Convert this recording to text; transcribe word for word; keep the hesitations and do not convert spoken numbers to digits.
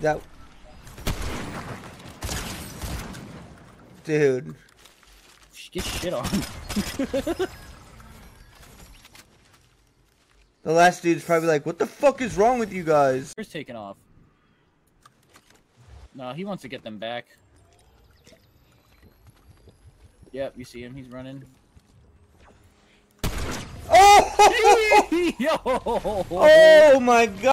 That... Dude. Get shit on. The last dude's probably like, what the fuck is wrong with you guys? He's taking off. No, he wants to get them back. Yep, you see him. He's running. Oh! Yo! Oh my god!